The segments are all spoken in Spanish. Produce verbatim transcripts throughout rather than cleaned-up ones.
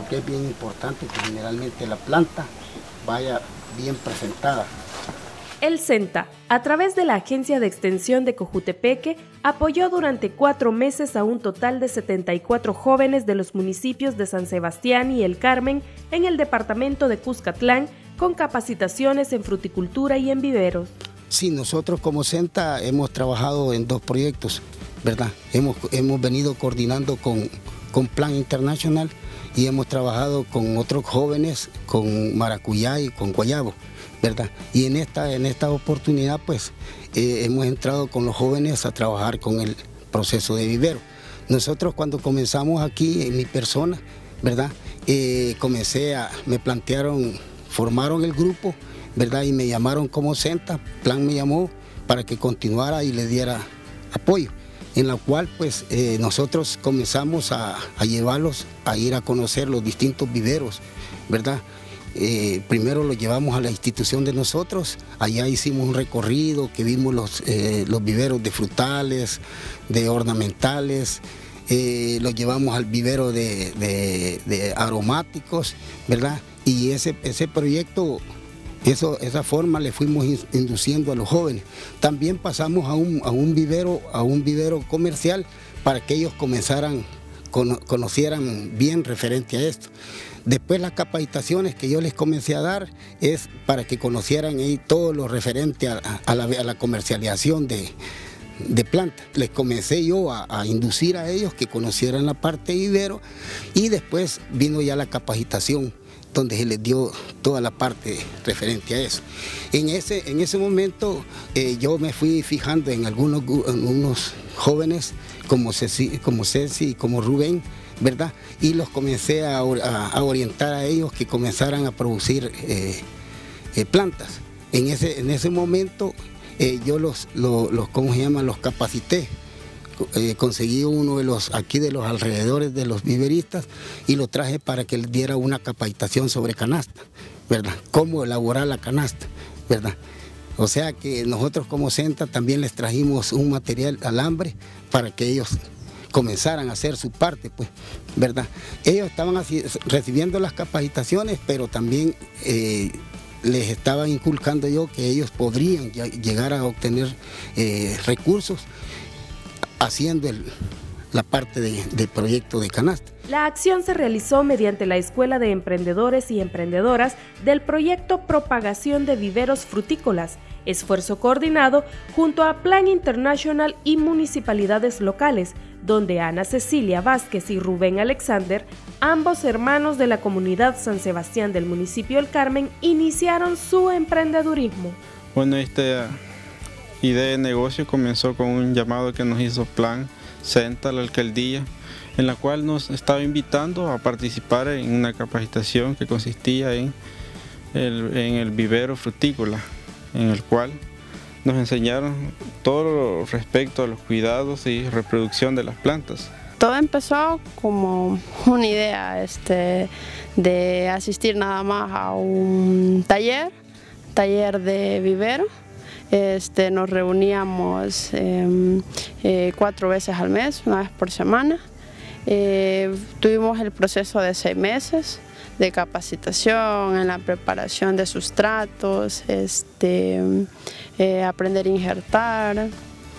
porque es bien importante que generalmente la planta vaya bien presentada. El SENTA, a través de la Agencia de Extensión de Cojutepeque, apoyó durante cuatro meses a un total de setenta y cuatro jóvenes de los municipios de San Sebastián y El Carmen en el departamento de Cuscatlán con capacitaciones en fruticultura y en viveros. Sí, nosotros como SENTA hemos trabajado en dos proyectos, ¿verdad? Hemos, hemos venido coordinando con, con Plan International y hemos trabajado con otros jóvenes, con maracuyá y con guayabo, ¿verdad? Y en esta, en esta oportunidad pues eh, hemos entrado con los jóvenes a trabajar con el proceso de vivero. Nosotros cuando comenzamos aquí, en mi persona, ¿verdad? Eh, comencé a, me plantearon, formaron el grupo, ¿verdad? Y me llamaron como SENTA, Plan me llamó para que continuara y le diera apoyo, en la cual pues eh, nosotros comenzamos a, a llevarlos a ir a conocer los distintos viveros, ¿verdad? Eh, primero los llevamos a la institución de nosotros, allá hicimos un recorrido que vimos los, eh, los viveros de frutales, de ornamentales, eh, los llevamos al vivero de, de, de aromáticos, ¿verdad? Y ese, ese proyecto, eso, esa forma le fuimos induciendo a los jóvenes. También pasamos a un, a un, vivero, a un vivero comercial para que ellos comenzaran, cono, conocieran bien referente a esto. Después las capacitaciones que yo les comencé a dar es para que conocieran ahí todo lo referente a, a, la, a la comercialización de, de plantas. Les comencé yo a, a inducir a ellos que conocieran la parte de vivero y después vino ya la capacitación donde se les dio toda la parte referente a eso. En ese, en ese momento eh, yo me fui fijando en algunos, en unos jóvenes como Ceci, como Ceci y como Rubén, ¿verdad? Y los comencé a, a, a orientar a ellos que comenzaran a producir eh, eh, plantas. En ese, en ese momento eh, yo los, los, los, ¿cómo se llama? Los capacité. Eh, conseguí uno de los aquí de los alrededores de los viveristas y lo traje para que les diera una capacitación sobre canasta, ¿verdad? Cómo elaborar la canasta, ¿verdad? O sea que nosotros como SENTA también les trajimos un material alambre para que ellos comenzaran a hacer su parte, pues, ¿verdad? Ellos estaban así, recibiendo las capacitaciones, pero también eh, les estaba inculcando yo que ellos podrían llegar a obtener eh, recursos haciendo el, la parte de, de proyecto de canasta. La acción se realizó mediante la Escuela de Emprendedores y Emprendedoras del proyecto Propagación de Viveros Frutícolas, esfuerzo coordinado junto a Plan International y municipalidades locales, donde Ana Cecilia Vázquez y Rubén Alexander, ambos hermanos de la comunidad San Sebastián del municipio El Carmen, iniciaron su emprendedurismo. Bueno, esta idea de negocio comenzó con un llamado que nos hizo Plan SENTA, la alcaldía, en la cual nos estaba invitando a participar en una capacitación que consistía en el, en el vivero frutícola, en el cual nos enseñaron todo respecto a los cuidados y reproducción de las plantas. Todo empezó como una idea este, de asistir nada más a un taller, taller de vivero. Este, nos reuníamos eh, eh, cuatro veces al mes, una vez por semana. Eh, tuvimos el proceso de seis meses de capacitación en la preparación de sustratos, este, eh, aprender a injertar,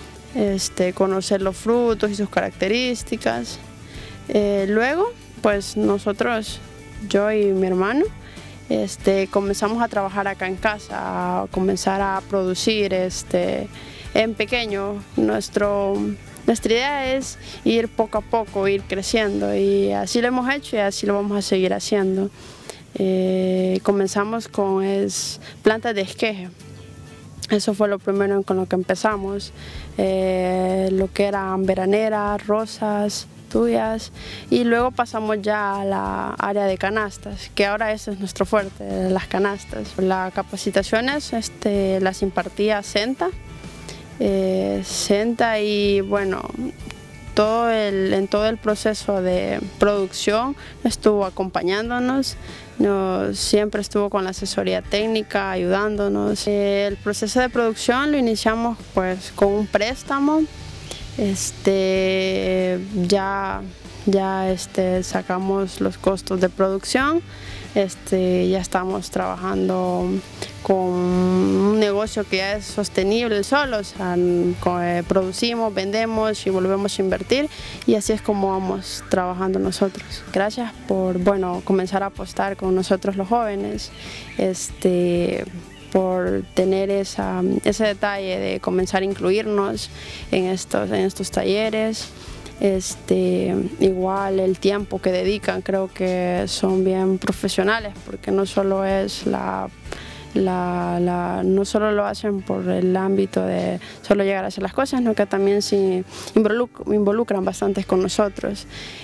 este, conocer los frutos y sus características. Eh, luego, pues nosotros, yo y mi hermano, Este, comenzamos a trabajar acá en casa, a comenzar a producir este, en pequeño. Nuestro, nuestra idea es ir poco a poco, ir creciendo y así lo hemos hecho y así lo vamos a seguir haciendo. Eh, comenzamos con es, plantas de esqueje. Eso fue lo primero con lo que empezamos, eh, lo que eran veraneras, rosas, tuyas, y luego pasamos ya a la área de canastas, que ahora ese es nuestro fuerte, las canastas. Las capacitaciones este, las impartía SENTA, eh, SENTA y bueno, todo el, en todo el proceso de producción estuvo acompañándonos, nos, siempre estuvo con la asesoría técnica ayudándonos. Eh, el proceso de producción lo iniciamos pues con un préstamo. Este, ya ya este, sacamos los costos de producción, este, ya estamos trabajando con un negocio que ya es sostenible solo, o sea, con, eh, producimos, vendemos y volvemos a invertir, y así es como vamos trabajando nosotros. Gracias por, bueno, comenzar a apostar con nosotros los jóvenes, este, por tener esa, ese detalle de comenzar a incluirnos en estos, en estos talleres. Este, igual el tiempo que dedican, creo que son bien profesionales, porque no solo es la, la, la no solo lo hacen por el ámbito de solo llegar a hacer las cosas, sino que también se involucran bastante con nosotros.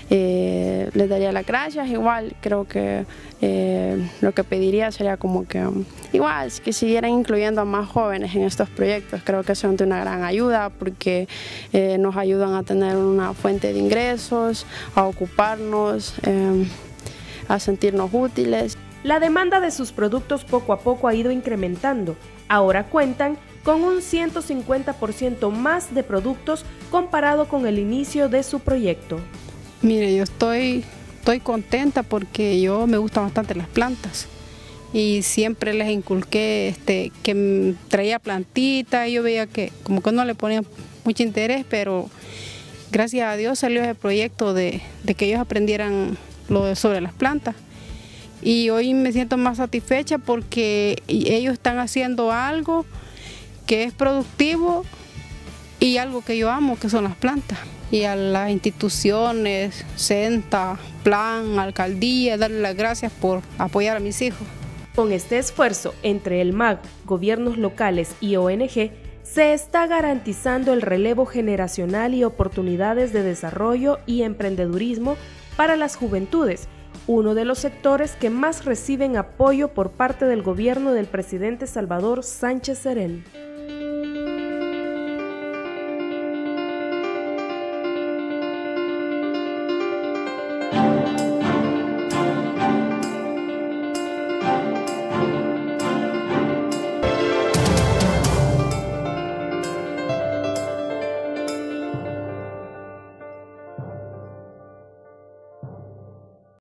Eh, les daría las gracias. Igual creo que eh, lo que pediría sería como que igual que siguieran incluyendo a más jóvenes en estos proyectos. Creo que son de una gran ayuda, porque eh, nos ayudan a tener una fuente de ingresos, a ocuparnos, eh, a sentirnos útiles. La demanda de sus productos poco a poco ha ido incrementando. Ahora cuentan con un ciento cincuenta por ciento más de productos comparado con el inicio de su proyecto. Mire, yo estoy, estoy contenta porque yo me gustan bastante las plantas y siempre les inculqué este, que traía plantitas, y yo veía que como que no le ponían mucho interés, pero gracias a Dios salió ese proyecto de, de que ellos aprendieran lo de, sobre las plantas. Y hoy me siento más satisfecha porque ellos están haciendo algo que es productivo y algo que yo amo, que son las plantas. Y a las instituciones, SENTA, Plan, Alcaldía, darle las gracias por apoyar a mis hijos. Con este esfuerzo entre el M A G, gobiernos locales y O N G, se está garantizando el relevo generacional y oportunidades de desarrollo y emprendedurismo para las juventudes, uno de los sectores que más reciben apoyo por parte del gobierno del presidente Salvador Sánchez Serén.